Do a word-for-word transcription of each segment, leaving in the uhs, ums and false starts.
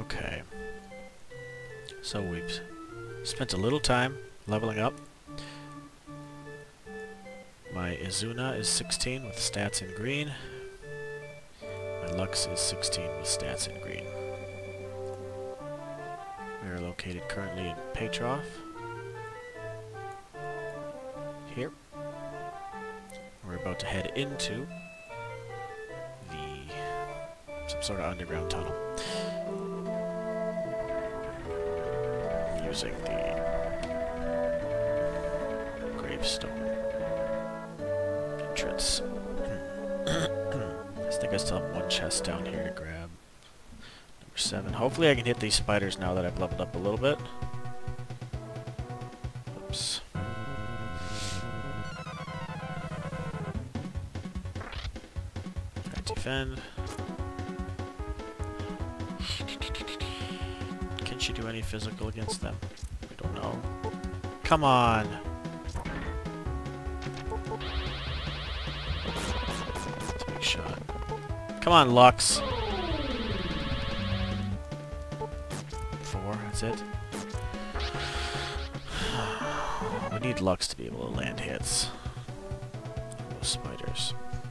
Okay. So we've spent a little time leveling up. My Izuna is sixteen with stats in green. My Lux is sixteen with stats in green. We are located currently in Petrov. Here. We're about to head into the some sort of underground tunnel. Using the gravestone entrance. I think I still have one chest down here to grab. Number seven. Hopefully I can hit these spiders now that I've leveled up a little bit. Oops. Alright, defend. Can she do any physical against them? We don't know. Come on! That's a big shot. Come on, Lux! Four, that's it. We need Lux to be able to land hits. Those spiders.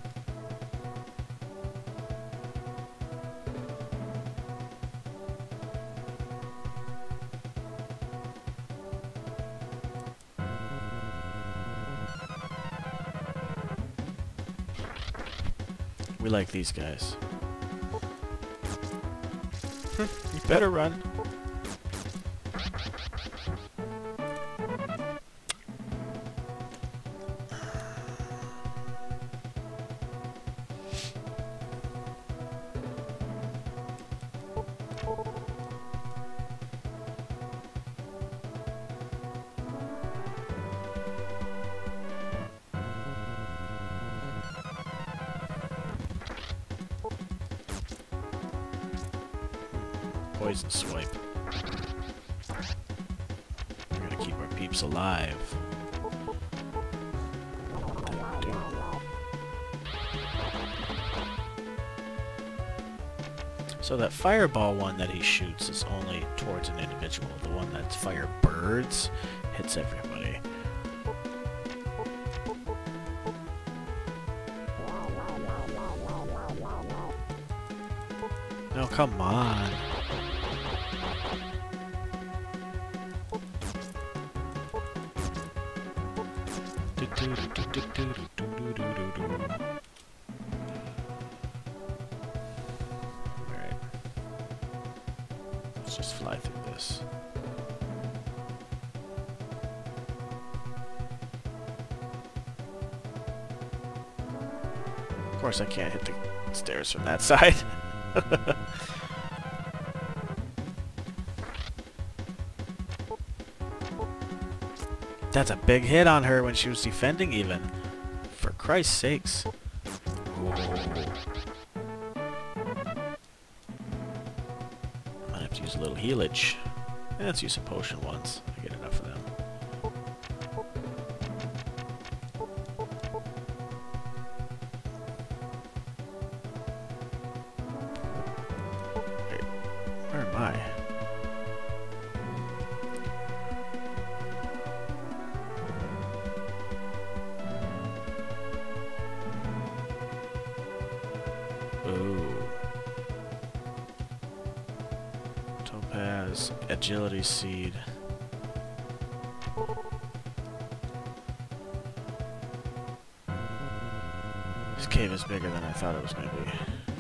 We like these guys. You better run. Poison swipe. We're gonna keep our peeps alive. So that fireball one that he shoots is only towards an individual. The one that's fire birds hits everybody. No, come on. Alright. Let's just fly through this. Of course I can't hit the stairs from that side. That's a big hit on her when she was defending even. For Christ's sakes. Ooh. Might have to use a little healage. Eh, let's use a potion once. I get enough of them. Wait, where am I? Ooh. Topaz, agility seed. This cave is bigger than I thought it was going to be.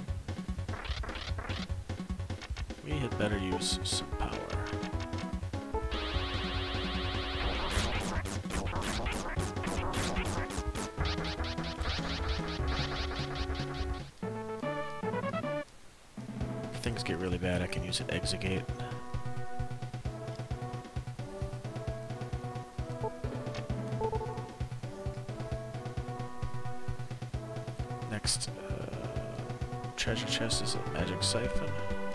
We had better use some power. If things get really bad, I can use an exegate. Next uh, treasure chest is a magic siphon.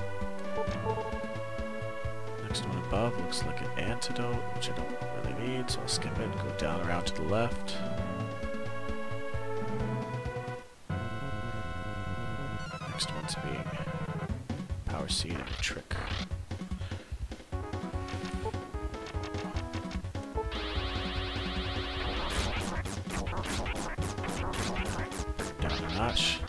Next one above looks like an antidote, which I don't really need, so I'll skip it, go down around to the left. Next one's being power seed and a trick. notch.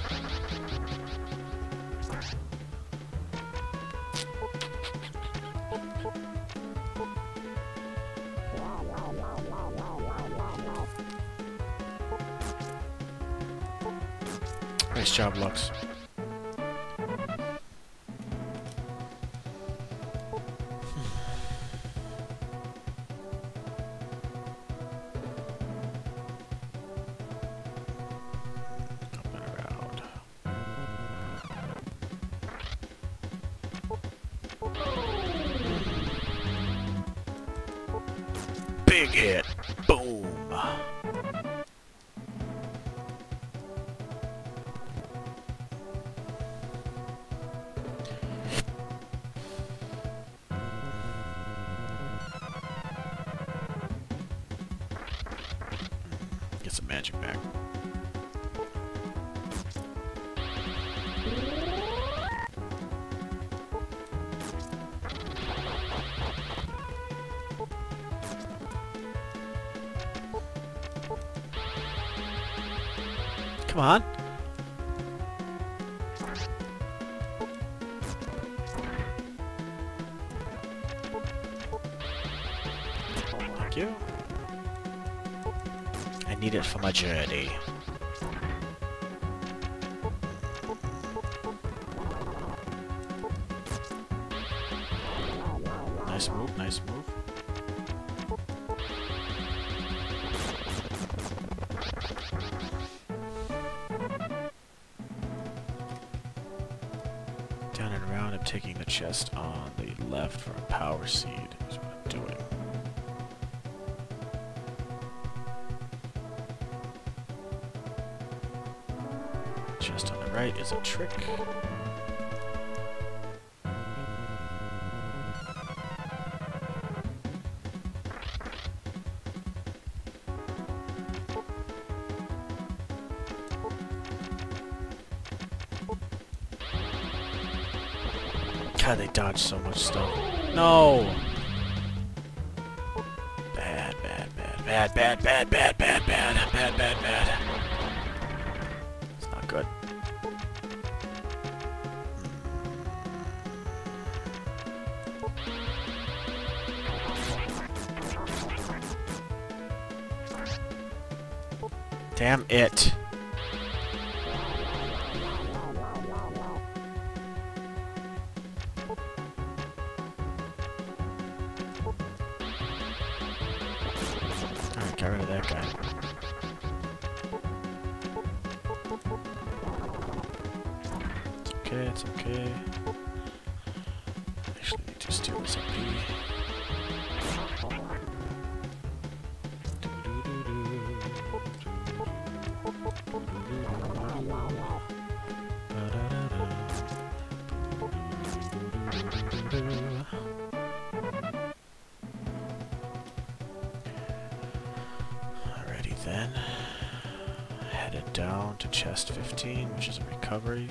Nice job, Lux. Big hit. Boom. Get some magic back. Come on. Thank you. I need it for my journey. Nice move, nice move. Down and around, I'm taking the chest on the left for a power seed, is what I'm doing. Chest on the right is a trick. God, they dodge so much stuff. No! Bad, bad, bad, bad, bad, bad, bad, bad, bad, bad, bad, bad. It's not good. Damn it. Alright, get rid of that guy. It's okay, it's okay. Actually need to steal this M P. Alrighty then. Headed down to chest fifteen, which is a recovery.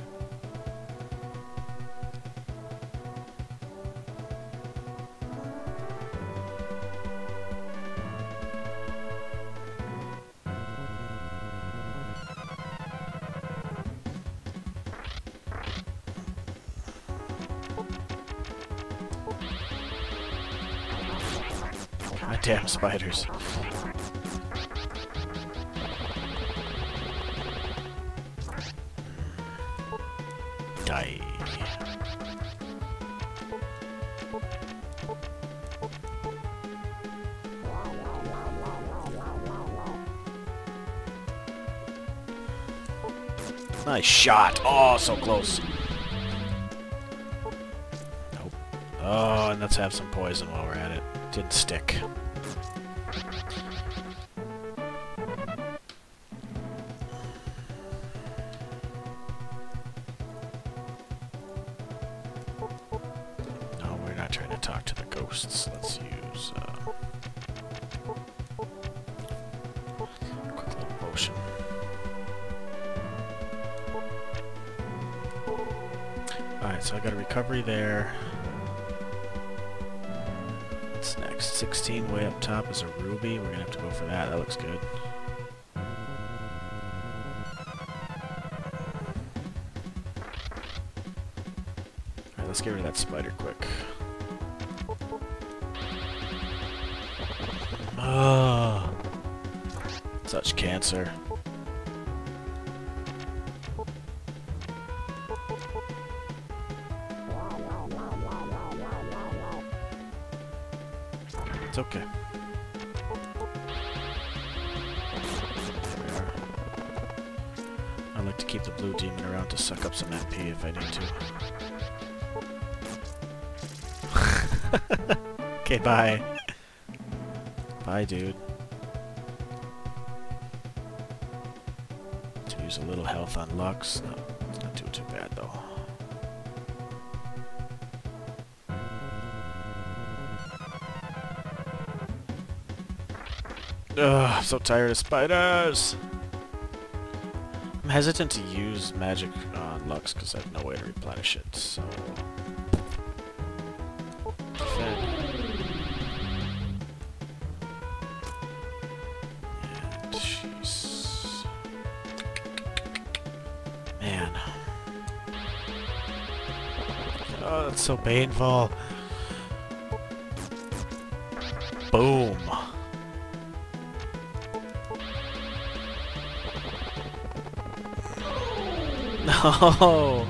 Goddamn spiders. Die. Nice shot. Oh, so close. Nope. Oh, and let's have some poison while we're at it. Didn't stick. No, we're not trying to talk to the ghosts. Let's use uh, a quick little potion. Alright, so I got a recovery there. What's next? sixteen way up top is a ruby. We're gonna have to go for that. That looks good. let's get rid of that spider quick. Oh, such cancer. It's okay. There we are. I like to keep the blue demon around to suck up some M P if I need to. Okay, bye. Bye, dude. To use a little health on Lux. No, it's not doing too bad, though. Ugh, I'm so tired of spiders! I'm hesitant to use magic on Lux because I have no way to replenish it, so... Defend. And she's... Man. Oh, that's so painful. Boom. No!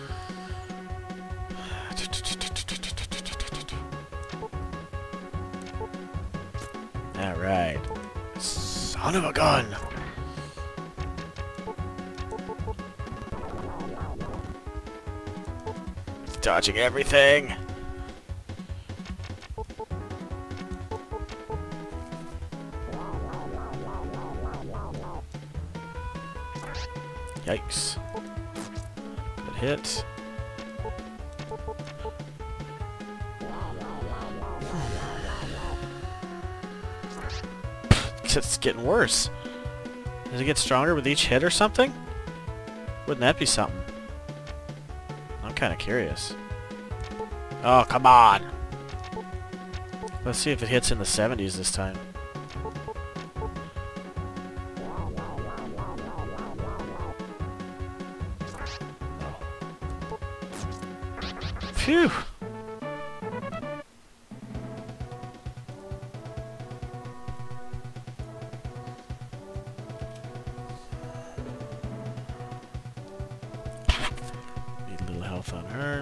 Alright. Son of a gun! He's dodging everything! Yikes. Good hit. It's getting worse. Does it get stronger with each hit or something? Wouldn't that be something? I'm kind of curious. Oh, come on! Let's see if it hits in the seventies this time. Phew! Need a little health on her.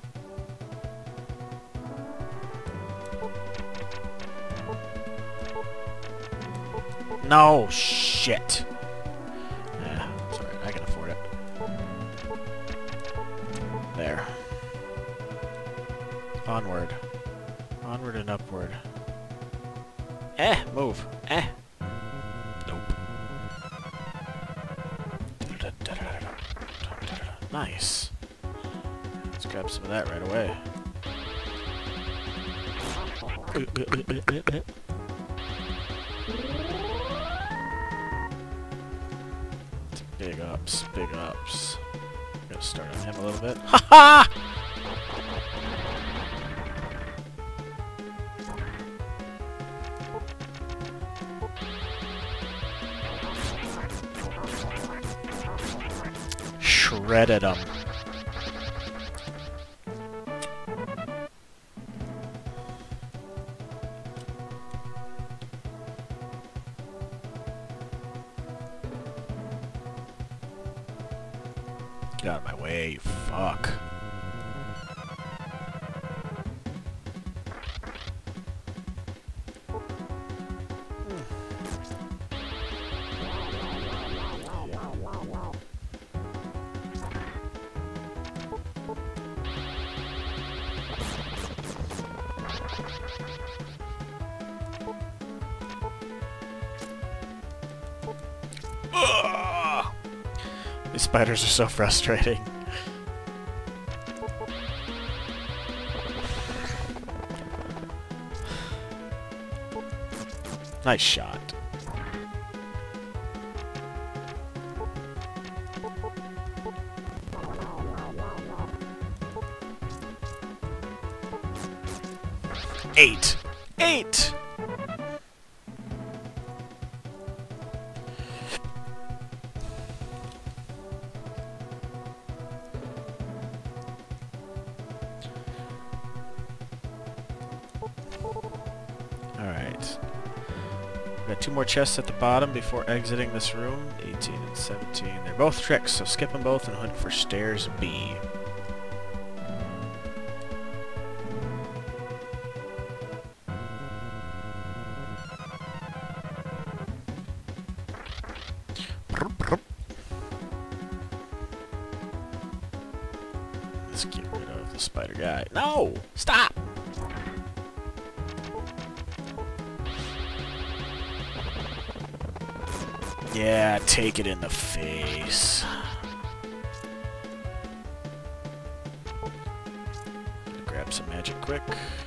No shit! Yeah, sorry, I can afford it. There. Onward. Onward and upward. Eh! Move! Eh! Nope. Nice. Let's grab some of that right away. Big ups, big ups. Gotta start on him a little bit. Ha ha! Shredded him. Get out of my way, you fuck. Ugh! These spiders are so frustrating. Nice shot. Eight. Eight! Alright. We've got two more chests at the bottom before exiting this room. eighteen and seventeen. They're both tricks, so skip them both and hunt for stairs B. Let's get rid of the spider guy. No! Stop! Yeah, take it in the face. Grab some magic quick.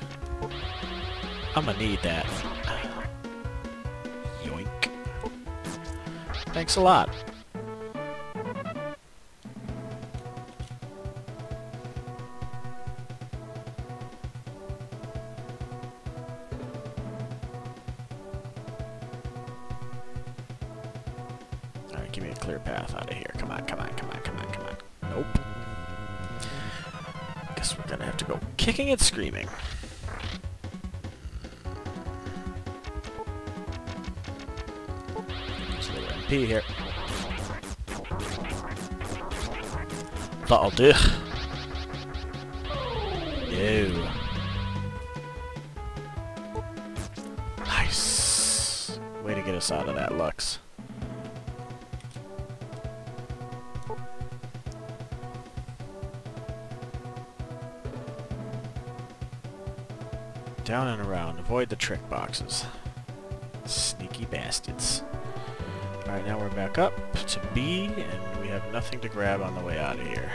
I'm gonna need that. Yoink. Thanks a lot. Alright, give me a clear path out of here. Come on, come on, come on, come on, come on. Nope. Guess we're gonna have to go kicking and screaming. There's a little M P here. That'll do. No. Nice. Way to get us out of that, Lux. Down and around. Avoid the trick boxes. Sneaky bastards. Alright, now we're back up to B, and we have nothing to grab on the way out of here.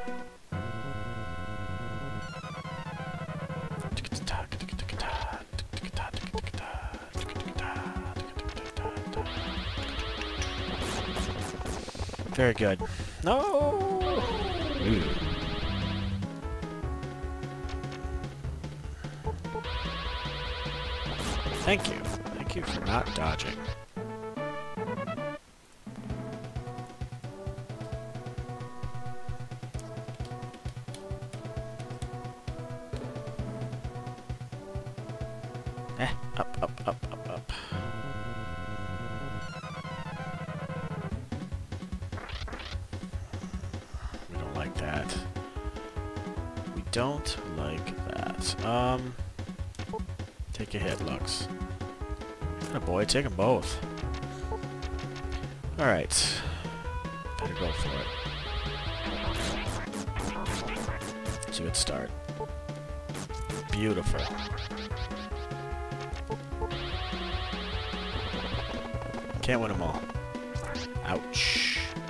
Very good. No! Ooh. Thank you. Thank you for not dodging. Eh, up, up, up, up, up. We don't like that. We don't like that. Um... Take a hit, Lux. Oh boy, take them both. Alright. Better go for it. It's a good start. Beautiful. Can't win them all. Ouch.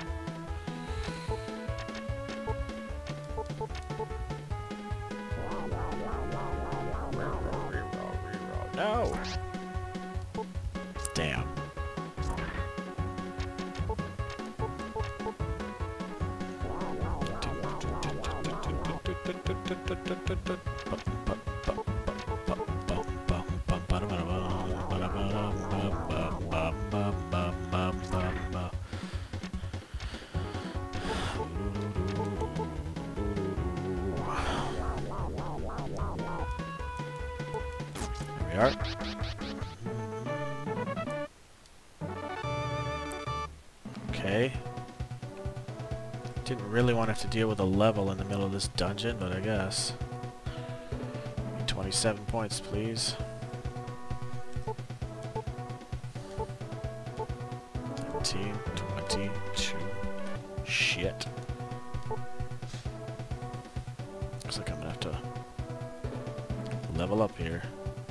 No! Damn. There we are. Okay. Didn't really want to have to deal with a level in the middle of this dungeon, but I guess. twenty-seven points, please. nineteen, twenty-two. Shit. Looks like I'm gonna have to level up here.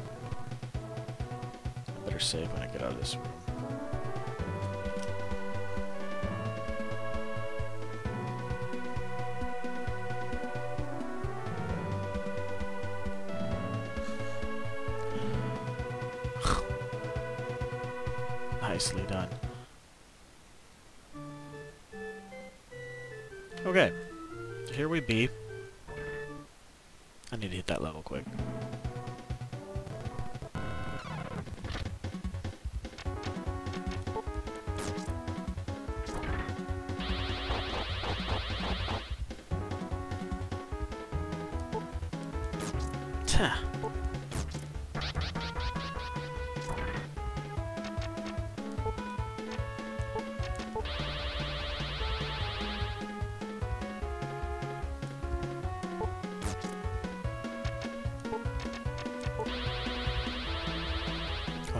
I better save when I get out of this room. Nicely done. Okay, here we be. I need to hit that level quick.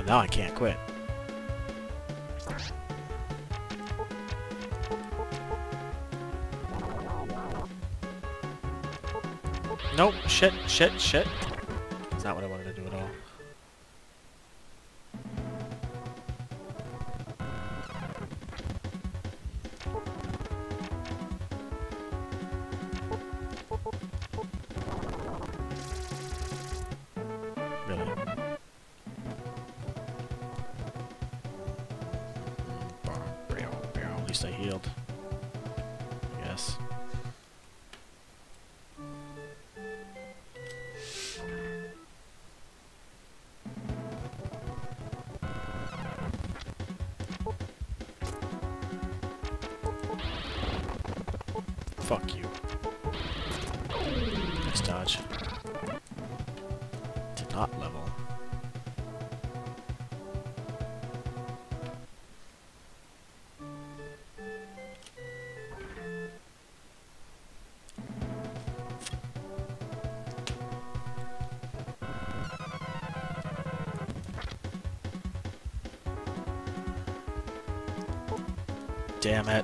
Now I can't quit. Nope. Shit, shit, shit. That's not what I wanted to do at all. Really? At least I healed. Yes. Fuck you. Nice dodge. Did not level. Damn it.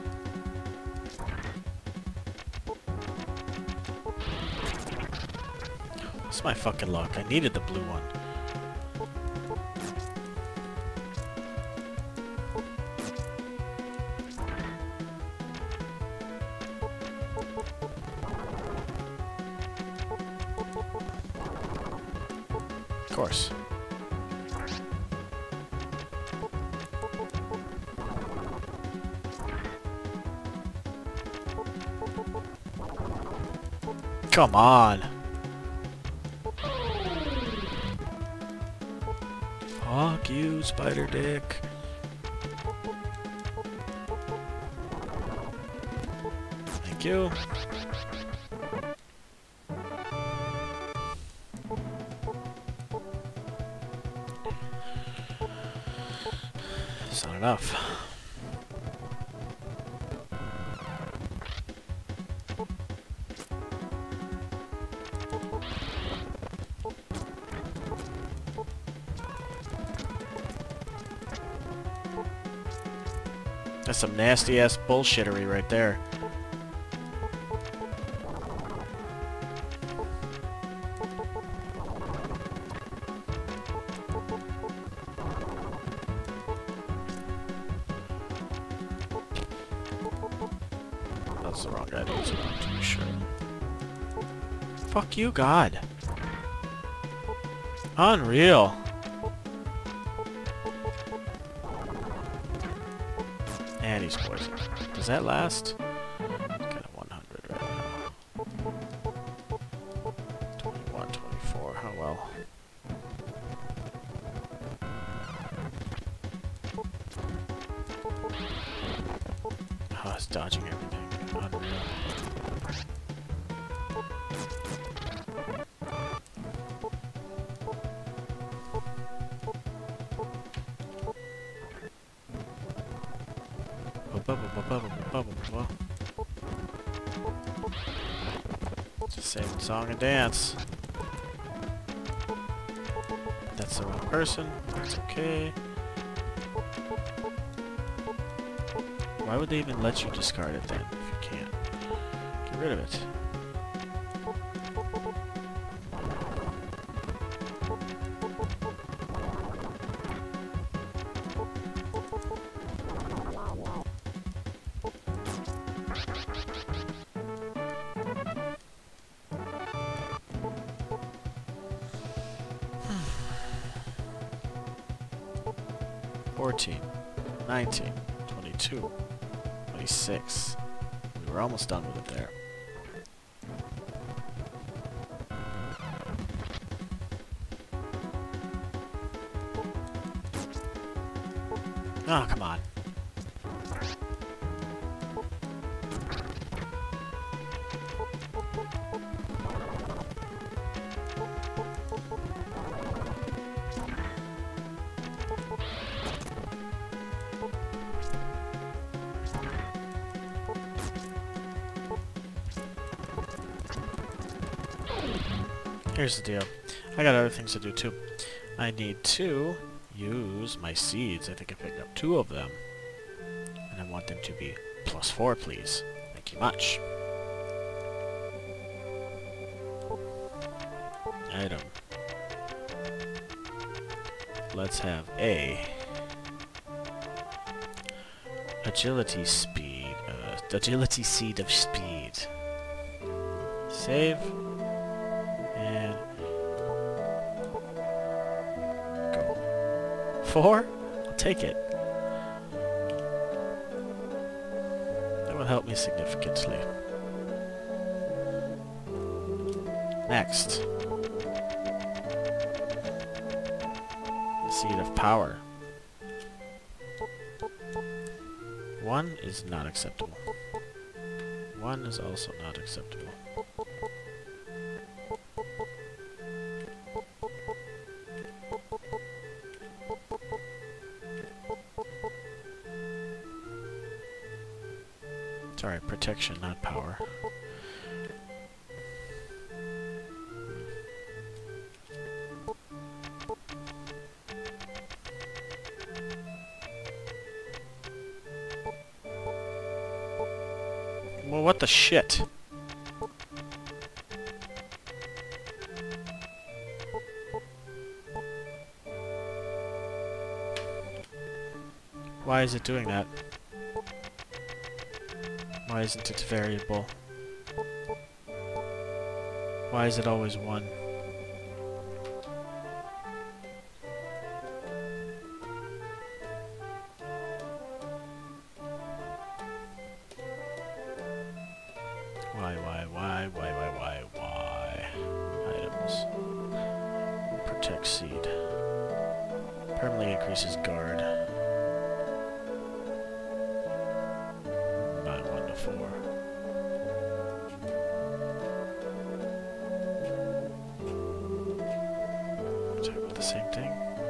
It's my fucking luck. I needed the blue one. Of course. Come on. Fuck you, spider dick. Thank you. It's not enough. That's some nasty ass bullshittery right there. That's the wrong guy to use it, to be sure. Fuck you, God. Unreal. And he's poisoned. Does that last? Got a one hundred right now. twenty-one, twenty-four. Oh well. Oh, it's dodging everything. Unreal. Just sing song and dance. That's the wrong person. That's okay. Why would they even let you discard it then if you can't? Get rid of it. fourteen, nineteen, twenty-two, twenty-six. We were almost done with it there. Oh, come on. Here's the deal. I got other things to do too. I need to use my seeds. I think I picked up two of them. And I want them to be plus four, please. Thank you much. Item. Let's have a agility speed, uh, agility seed of speed. Save and go. Four? I'll take it. That will help me significantly. Next. Seed of power. One is not acceptable. One is also not acceptable. Sorry, protection, not power. Well, what the shit? Why is it doing that? Why isn't it variable? Why is it always one? Why, why, why, why, why, why, why? Items. Protect seed. Permanently increases guard. By one to four. Talk about the same thing.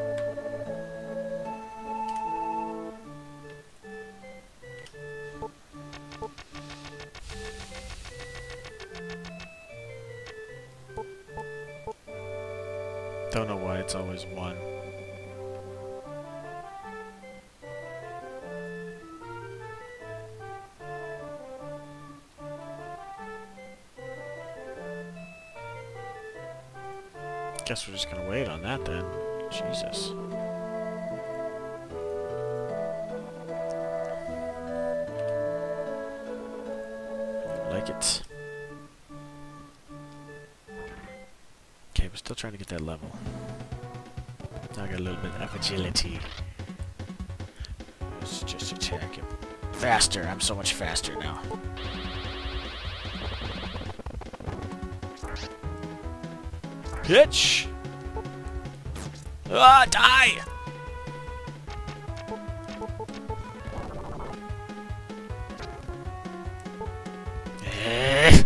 Don't know why it's always one. Guess we're just gonna wait on that then. Jesus. Like it. Okay, we're still trying to get that level. Now I got a little bit of agility. Let's just attack him. Faster! I'm so much faster now. Pitch! Ah, die! Eh.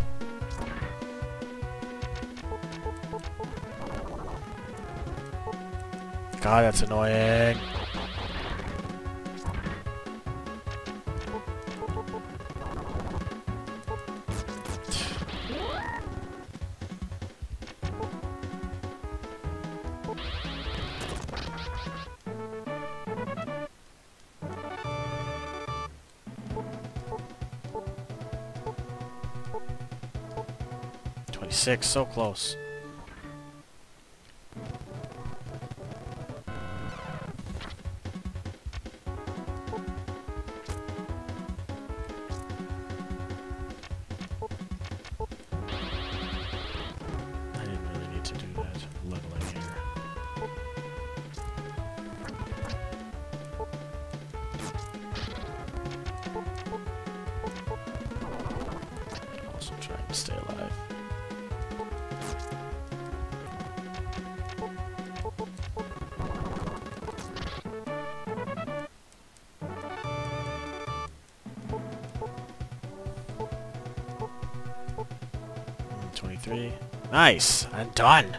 God, that's annoying. twenty-six, so close. I didn't really need to do that leveling here. Also trying to stay alive. twenty-three. Nice! I'm done!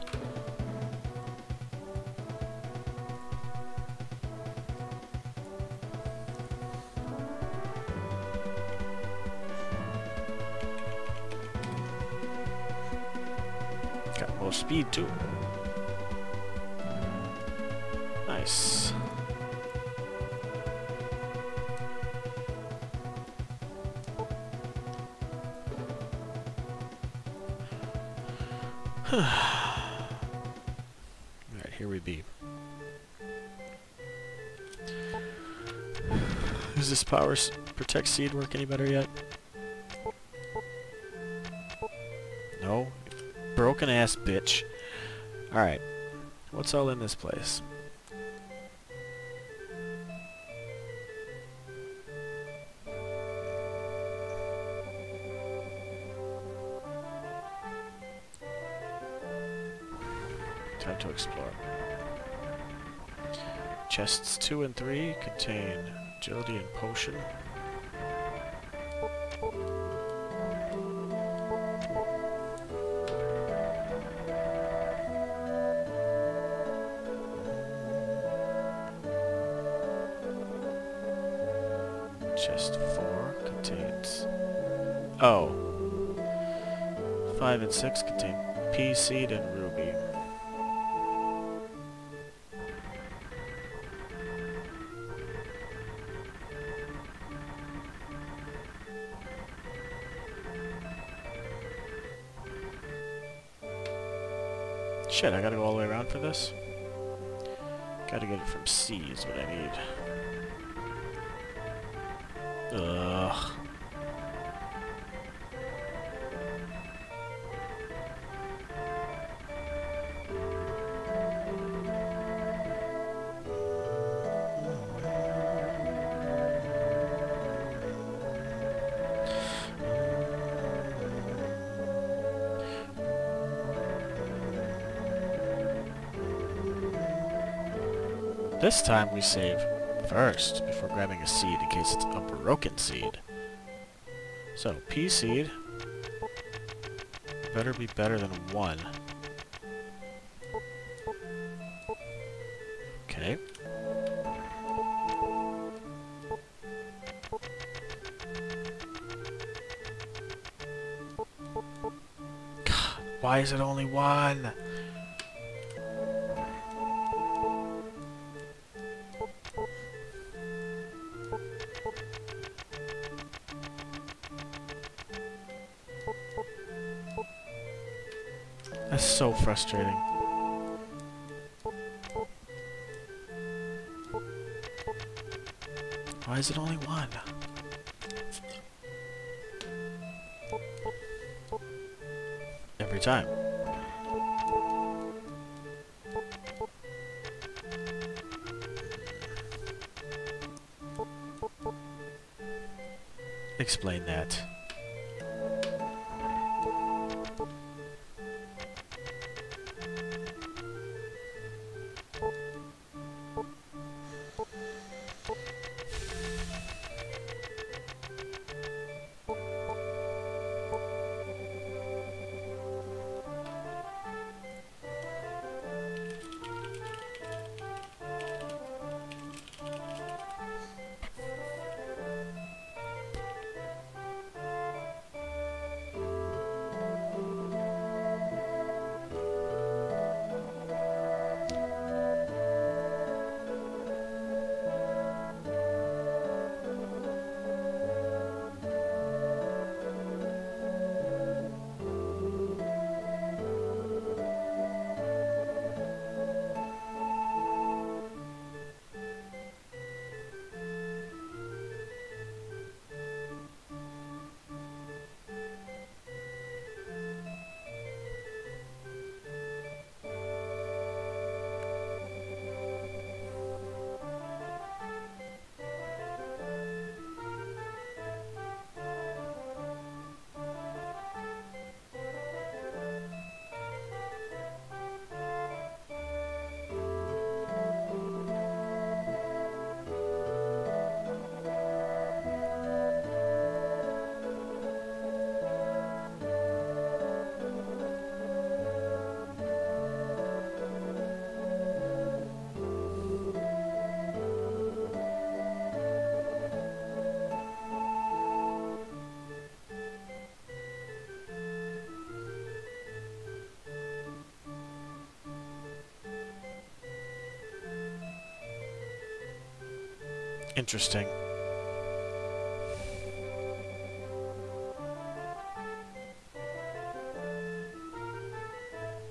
Got more speed too. Nice. Alright, here we be. Does this power s protect seed work any better yet? No? Broken ass bitch. Alright. What's all in this place? Time to explore. Chests two and three contain agility and potion. Chest four contains... Oh. five and six contain pea seed and ruby. Shit, I gotta go all the way around for this? Gotta get it from C is what I need. Ugh. This time we save first before grabbing a seed in case it's a broken seed. So, pea seed better be better than one. Okay. God, why is it only one? That's so frustrating. Why is it only one? Every time. Explain that. Interesting.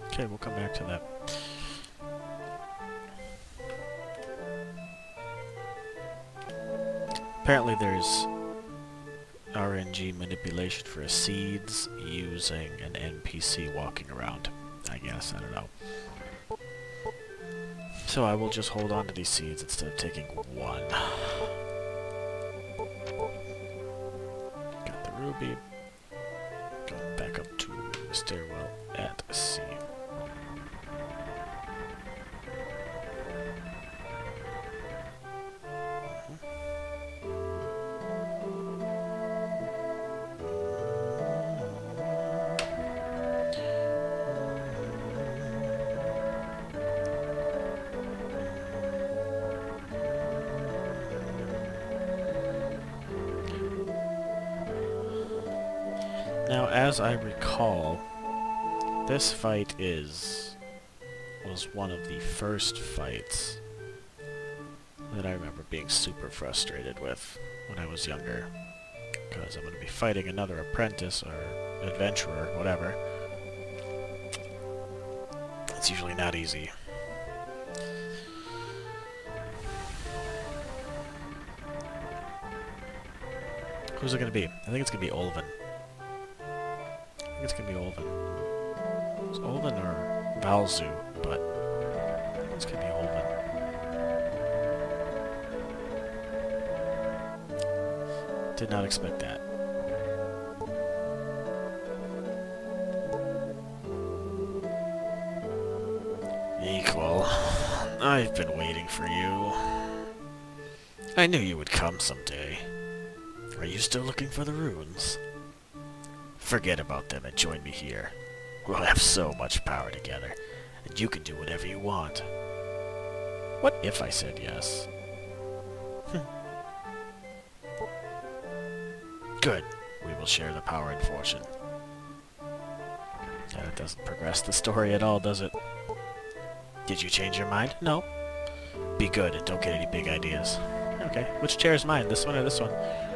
Okay, we'll come back to that. Apparently there's R N G manipulation for seeds using an N P C walking around. I guess, I don't know. So I will just hold on to these seeds instead of taking one. Got the ruby. Going back up to the stairwell at C. Now, as I recall, this fight is was one of the first fights that I remember being super frustrated with when I was younger. Because I'm going to be fighting another apprentice or adventurer, whatever. It's usually not easy. Who's it going to be? I think it's going to be Olvin. I think it's gonna be Olvin. It's Olvin or Valzu, but I think it's gonna be Olvin. Did not expect that. Equal. I've been waiting for you. I knew you would come someday. Are you still looking for the runes? Forget about them and join me here. We'll have so much power together, and you can do whatever you want. What if I said yes? Good. We will share the power and fortune. Yeah, that doesn't progress the story at all, does it? Did you change your mind? No. Be good and don't get any big ideas. Okay, which chair is mine? This one or this one?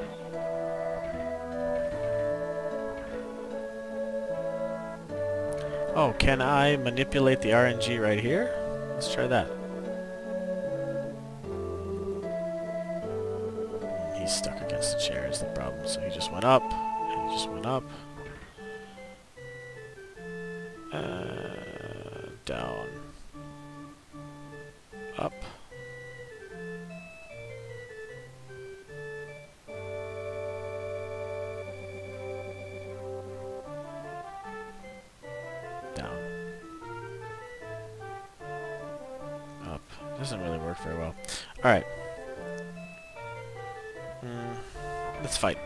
Oh, can I manipulate the R N G right here? Let's try that. He's stuck against the chair is the problem, so he just went up, and he just went up. Uh, down. Up. Down. Up. Doesn't really work very well. Alright. Mm, let's fight.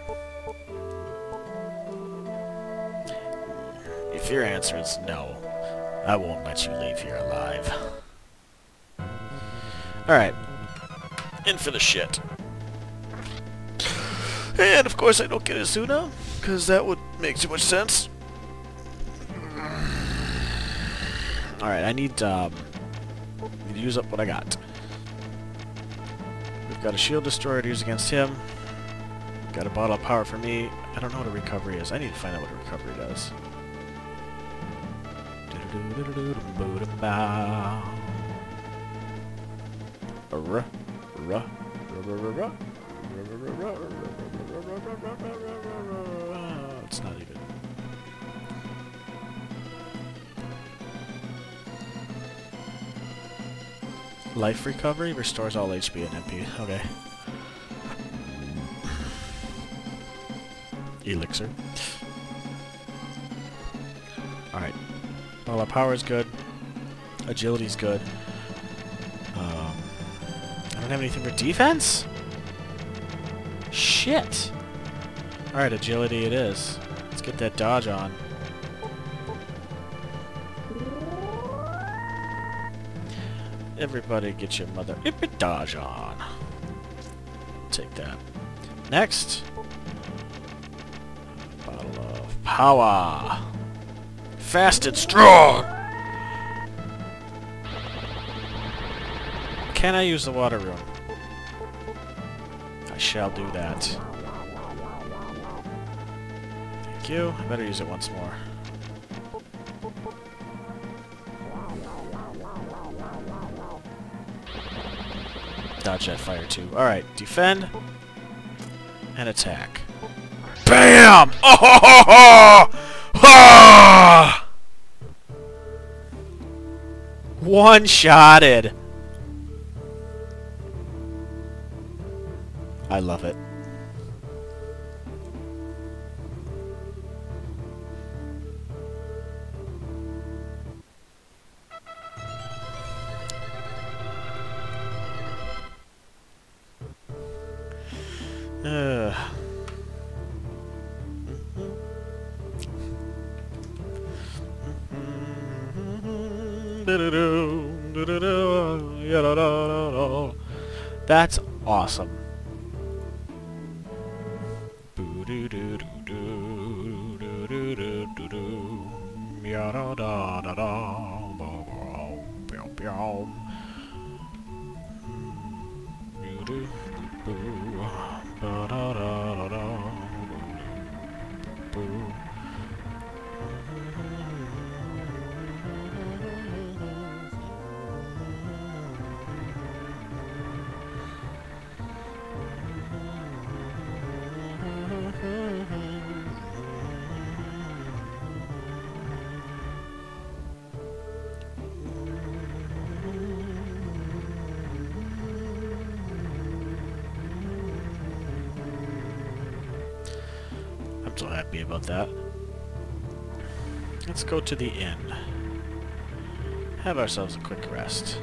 If your answer is no, I won't let you leave here alive. Alright. In for the shit. And of course I don't get Azuna, because that would make too much sense. Alright, I need, um, need to use up what I got. We've got a shield destroyer to use against him. Got a bottle of power for me. I don't know what a recovery is. I need to find out what a recovery does. It's not even. Life recovery restores all H P and M P. Okay. Elixir. Alright. Ball of power is good. Agility's good. Um, I don't have anything for defense? Shit! Alright, agility it is. Let's get that dodge on. Everybody get your mother ippy dodge on. Take that. Next. Bottle of power. Fast and strong! Can I use the water room? I shall do that. Thank you. I better use it once more. dodge that fire too. Alright, defend and attack. BAM! Oh ho ho ho! Ah! One-shotted! I love it. Uh. That's awesome. So happy about that. Let's go to the inn. Have ourselves a quick rest.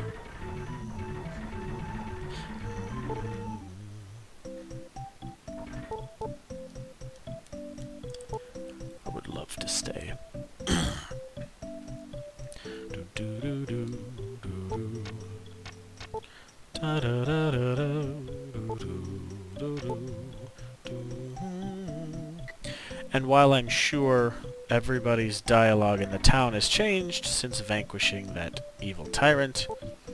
I would love to stay. do, do, do, do, do. Da, da, da, da, da, do, do, do, do. And while I'm sure everybody's dialogue in the town has changed since vanquishing that evil tyrant,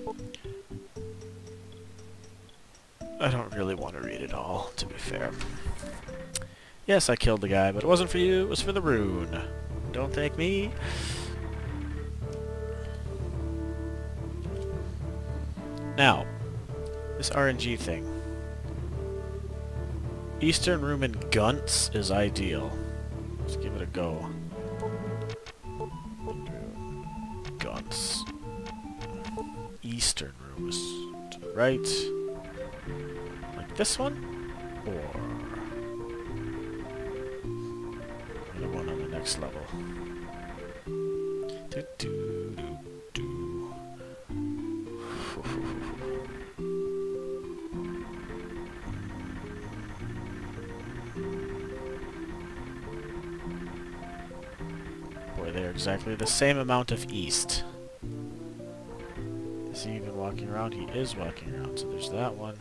I don't really want to read it all, to be fair. Yes, I killed the guy, but it wasn't for you, it was for the rune. Don't thank me. Now, this R N G thing. Eastern Room in Gunts is ideal. Let's give it a go. Gunts. Eastern Room is to the right. Like this one? Or the one on the next level. Do, do, do, do. They're exactly the same amount of east. Is he even walking around? He is walking around, so there's that one.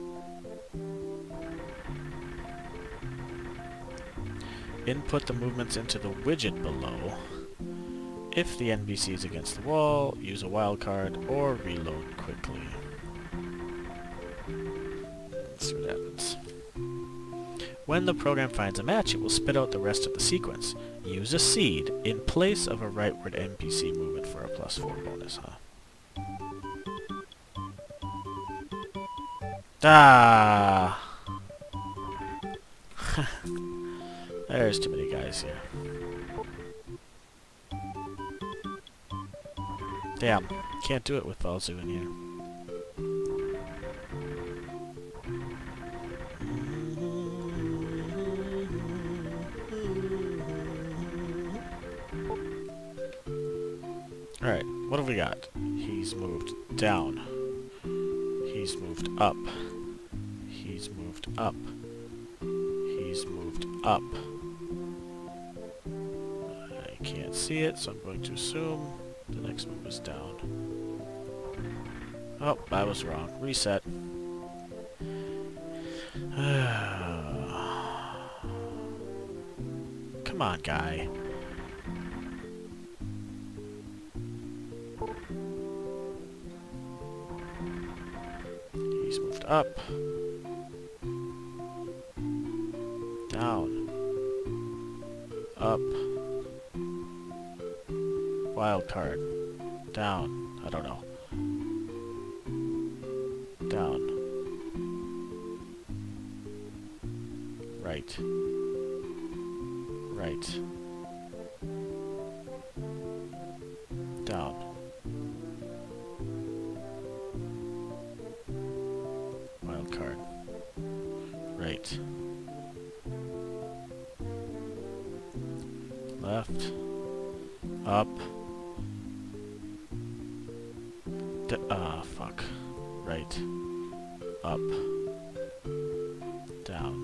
Input the movements into the widget below. If the N P C is against the wall, use a wildcard or reload quickly. Let's see what happens. When the program finds a match, it will spit out the rest of the sequence. Use a seed in place of a rightward N P C movement for a plus four bonus, huh? Ah! There's too many guys here. Damn, can't do it with Balzu in here. Alright, what have we got? He's moved down. He's moved up. He's moved up. He's moved up. I can't see it, so I'm going to assume the next move is down. Oh, I was wrong. Reset. Come on, guy. He's moved up. Down. Up. Wild card. Down. I don't know. Down. Right. Right. Down. Wild card. Right. Left. Up. D uh, fuck. Right. Up. Down.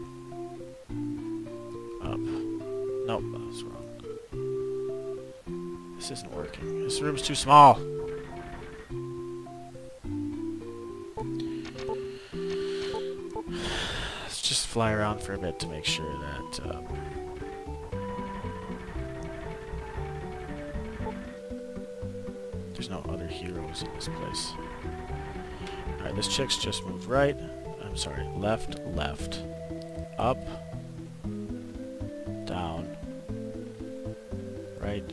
Up. Nope, that was wrong. This isn't working. This room's too small. Let's just fly around for a bit to make sure that um, there's no other heroes in this place. Alright, this chick's just moved right. I'm sorry, left, left. Up. Down. Right.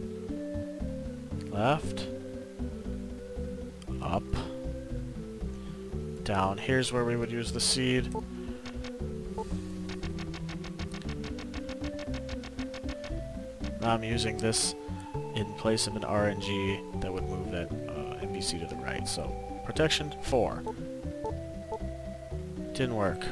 Left. Up. Down. Here's where we would use the seed. Now I'm using this in place of an R N G that would move that uh, N P C to the right. So, protection, four. Didn't work.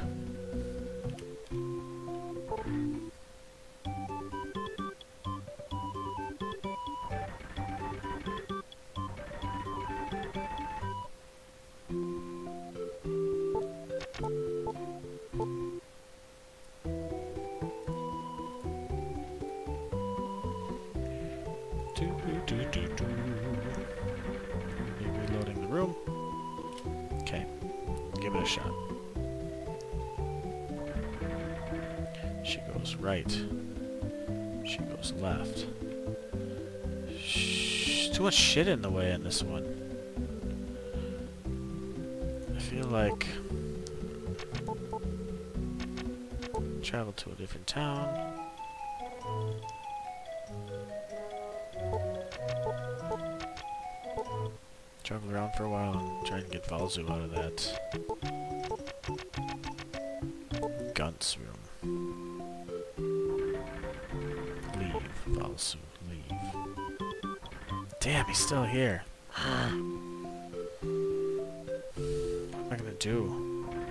Do, do, do, do. Maybe reloading the room. Okay, give it a shot. She goes right. She goes left. Shh, too much shit in the way in this one. I feel like travel to a different town. Travel around for a while and try and get Valzu out of that Gunt's room. Leave, Valzu, leave. Damn, he's still here. What am I gonna do?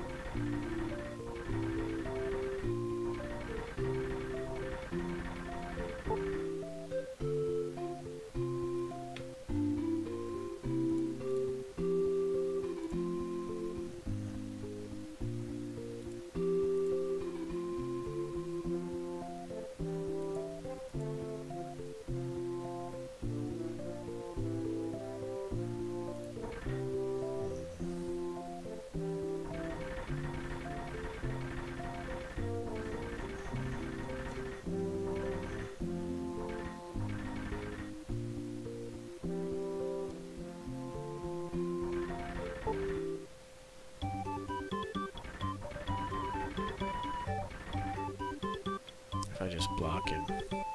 If I just block him.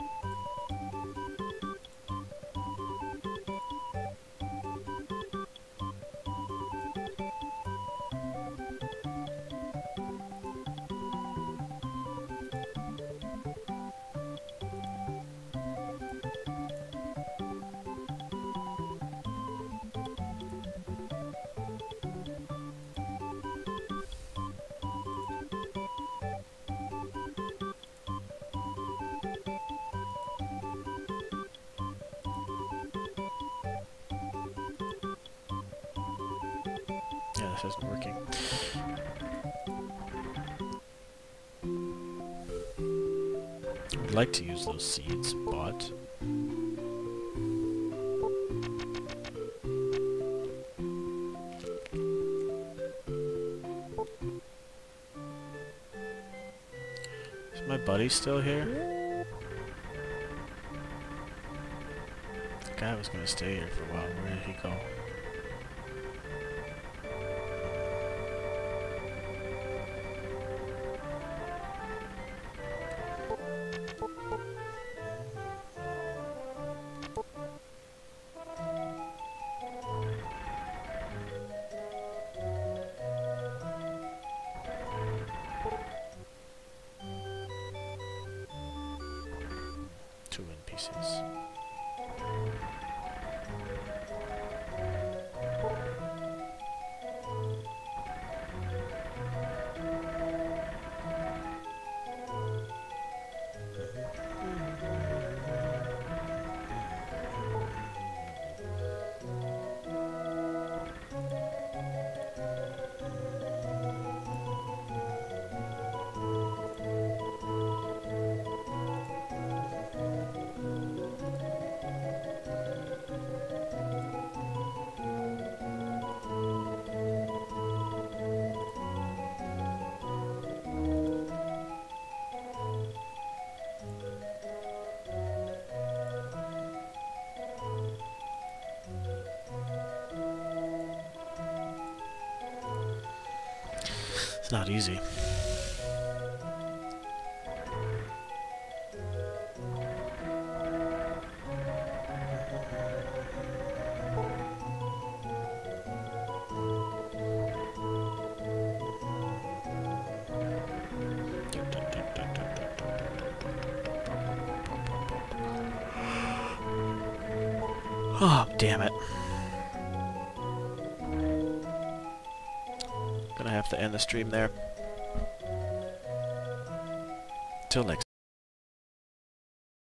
Yeah, this isn't working. I would like to use those seeds, but is my buddy still here? The guy was gonna stay here for a while. Where did he go? Two N P Cs. It's not easy. Oh, damn it. Gonna have to end the stream there. Till next